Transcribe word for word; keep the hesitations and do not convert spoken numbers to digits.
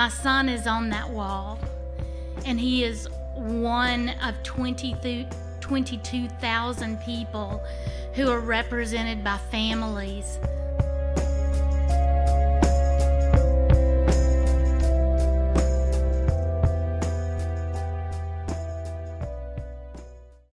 My son is on that wall, and he is one of twenty-two thousand people who are represented by families